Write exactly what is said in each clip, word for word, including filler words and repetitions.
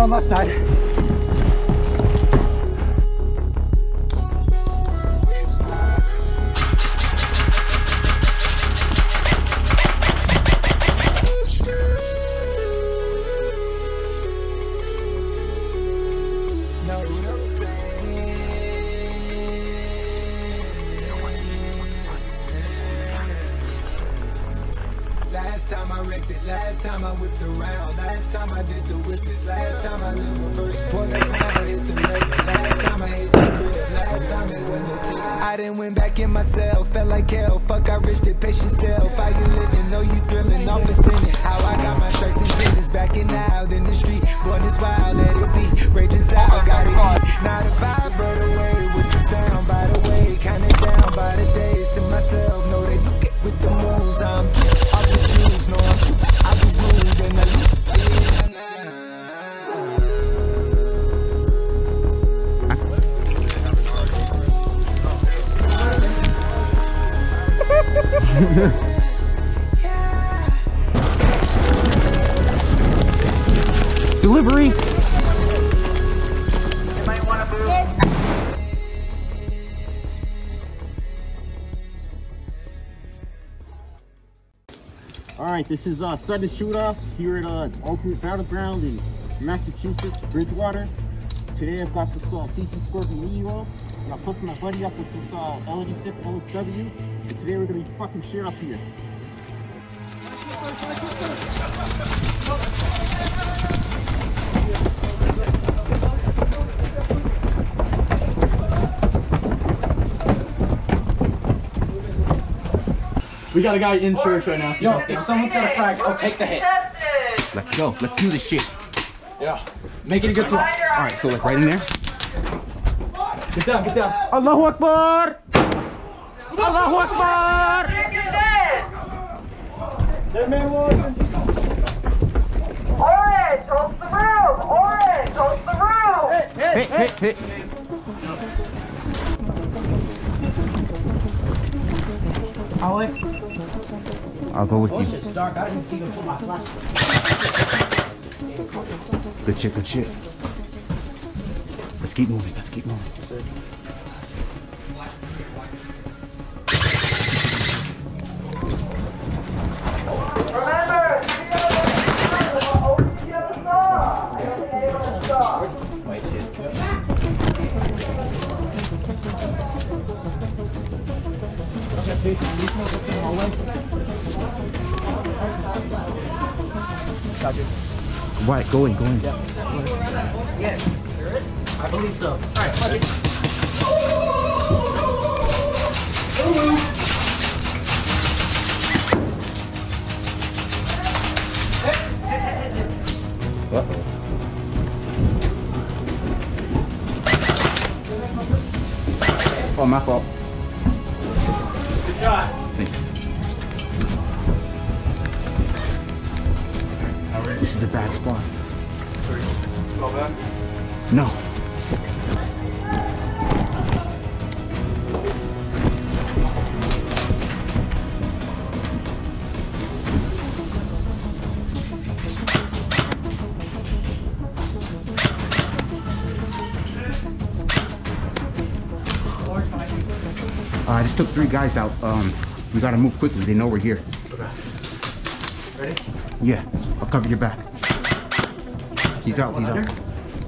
on left side. Last time I wrecked it, last time I whipped around, last time I did the whippets, last time I lived reverse, point it down, hit the red, last time I hit the crib, last time it went no tickets. I done went back in myself, felt like hell, fuck I risked it, pace yourself, how you living, know you thrilling, off a sinning, how I got my stripes and business, back and out in the street, going this wild, let it be, rages out, got it eat, now the vibe rode away with the sound, by the way, kinda down by the days, to myself, know they look it with the moves, I'm off the juice, no I'm I be smooth and I lose. Delivery. Alright, this is uh, sudden shoot-off here at uh, Ultimate Battleground in Massachusetts, Bridgewater. Today I've got this uh, C C Scorpion Neo, and I'm hooking my buddy up with this uh, L E D six O S W, and today we're going to be fucking shit up here. We got a guy in church right now. Yo, if someone's got a frag, I'll take the hit. Let's go. Let's do this shit. Yeah. Make it a good throw. Alright, so like right in there. Get down, get down. Allahu Akbar! Allahu Akbar! That man was. Orange, hold the room! Orange, hold the room! Hit, hit, hit. Alec? I'll go with Oh, you. shit's dark. I didn't even put my flash. Good shit, good shit. Let's keep moving, let's keep moving. Remember, Wait, shit. Right, go in, go in. Yes, there is? I believe so. Alright, fuck it. Uh-oh. Oh, my fault. Good shot. Thanks. This is a bad spot. Go back. No. Uh, I just took three guys out. Um, we gotta move quickly. They know we're here. Okay. Ready? Yeah, I'll cover your back. He's out, he's out.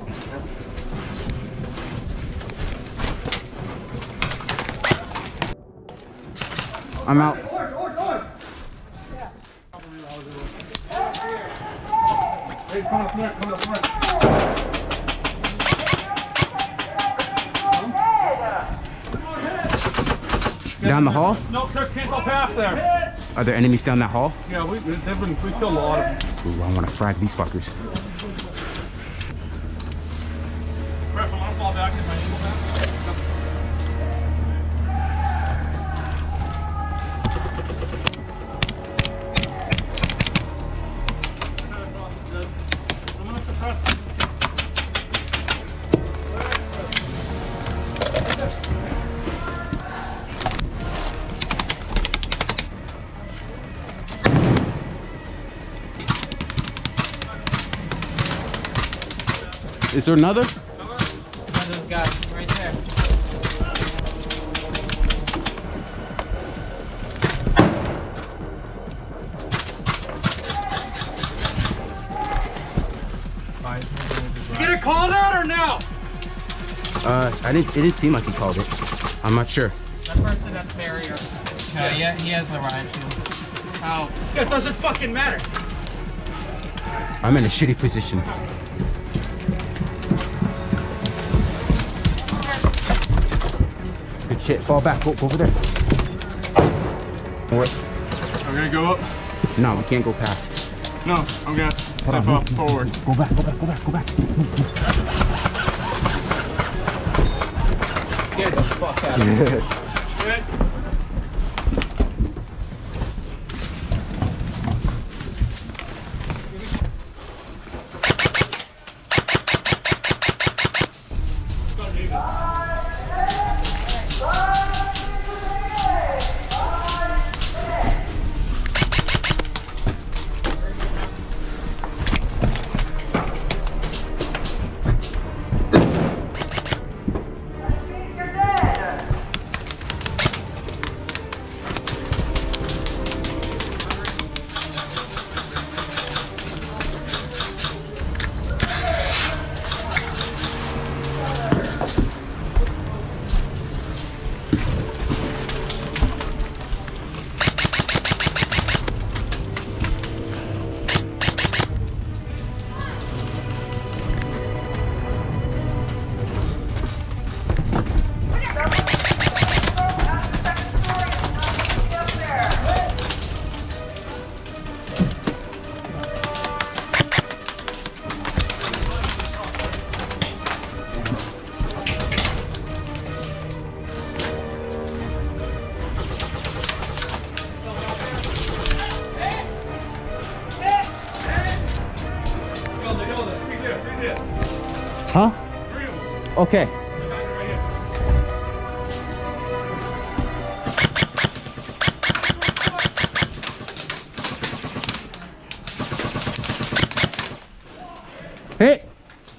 I'm out. Hey, come up front, come up front. Down the hall? No, Chris can't go past there. Are there enemies down that hall? Yeah, we, they've been, we killed a lot of them. Ooh, I want to frag these fuckers. Chris, I'm gonna fall back in my ankle back. I'm gonna suppress. Is there another? Another guy right there. You get a call out or no? Uh, I didn't. It didn't seem like he called it. I'm not sure. That person at barrier. Yeah, yeah, he has a ride too. How? That doesn't fucking matter. I'm in a shitty position. Good shit. Fall back. Go, go over there. What? I'm gonna go up. No, we can't go past. No, I'm gonna step on, up move, forward. Go back. Go back. Go back. Go back. Scared the fuck out of me. Good. Huh? Okay. Hey.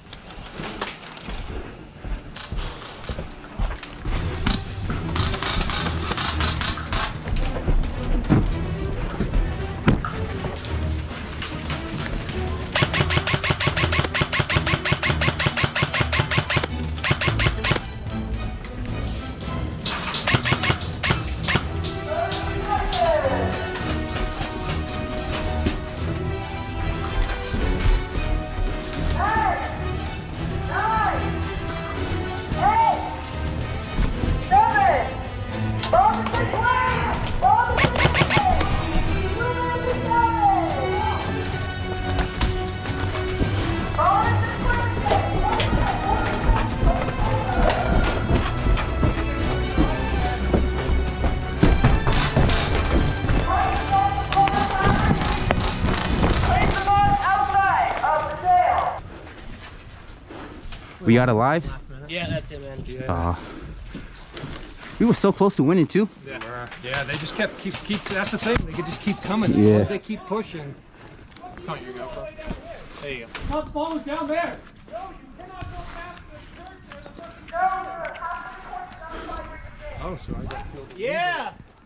We out of lives? Yeah, that's it, man. Yeah. Uh, we were so close to winning too. Yeah, yeah, they just kept keep keep. That's the thing. They could just keep coming. Yeah. As long as they keep pushing. It's not your GoPro. There you go. Top ball is down there. Oh, so I got killed. Yeah.